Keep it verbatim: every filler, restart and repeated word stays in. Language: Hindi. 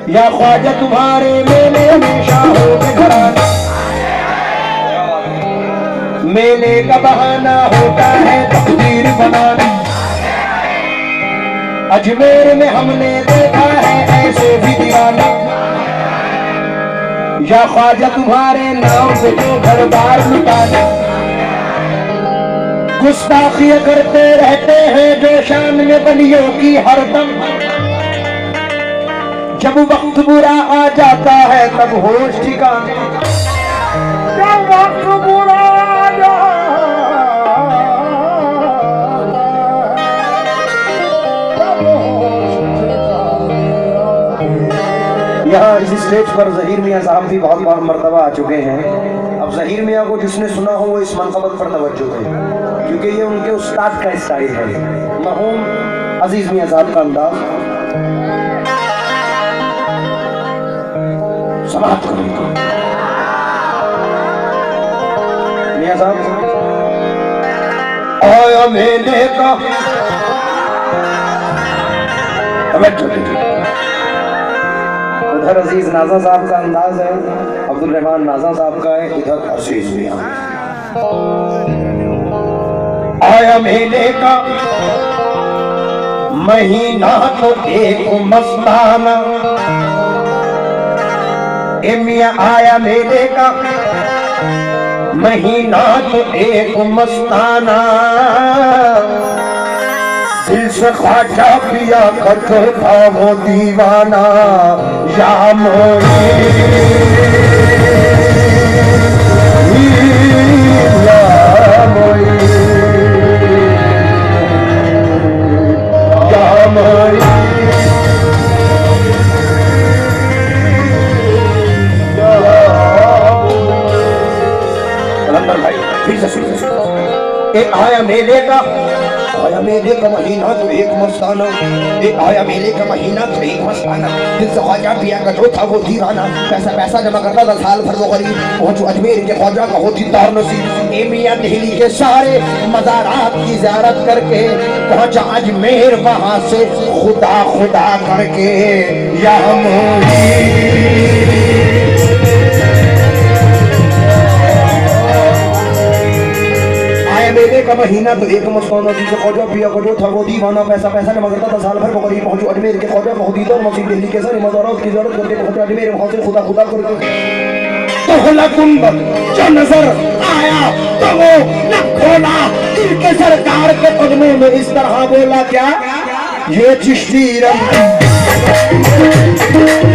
या ख्वाजा तुम्हारे मेले हमेशा हो के घराना, मेले का बहाना होता है तकदीर बनाना। अजमेर में हमने देखा है ऐसे भी दीवाना, या ख्वाजा तुम्हारे नाम से जो घर बार लुटाना। गुस्ताखियां करते रहते हैं जो शान में बलियों की हरदम, जब वक्त बुरा आ जाता है तब होश ठिकाने, जब वक्त बुरा आ जाता तब होश ठिकाने। यहाँ इस स्टेज पर ज़हीर मियाँ साहब भी बहुत बार मर्तबा आ चुके हैं। अब ज़हीर मियाँ को जिसने सुना हो वो इस मनक़बत पर तवज्जो है, क्योंकि ये उनके उस्ताद का स्टाइल है। मरहूम अजीज मियाँ साहब का अंदाज समाप्त करो मियाँ साहब। आया मेले का उधर अजीज नाजा साहब का अंदाज है, अब्दुल रहमान नाजा साहब का है, इधर अजीज मियाँ। आया मेले का महीना तो एक मस्ताना, ए मियाँ आया मेले का महीना तो एक मस्ताना। दिल से ख्वाजा पिया करते था वो दीवाना, या मोई या मोई या मोई भाई फिर से सुनिए। एक आया मेले का आया मेले का महीना तो एक मस्ताना, एक आया मेले का महीना तो एक मस्ताना। दिल से ख्वाजा पिया का जो था वो दीवाना, पैसा पैसा जमा करता था साल भर वो गरीब। पहुंचो अजमेर के ख्वाजा का होती तार नसीब, ए मियां दिल्ली के सारे मज़ारात की ज़ियारत करके पहुंचा अजमेर, वहां से खुदा खुदा करके या मेले का महीना तो एक मस्ताना। जिसे ख्वाजा पिया को जो था वो दीवाना, पैसा पैसा जमा करता था साल भर वो गरीब। पहुंचो अजमेर के ख्वाजा का होती तार नसीब, दिल्ली के सारे मज़ारात की ज़ियारत करके पहुंचा अजमेर, वहां से खुदा खुदा करके तो खुला गुंबद जो नजर आया तो वो न खोला। दिल के सरकार के कदमों में इस तरह बोला क्या ये चिश्ती रंग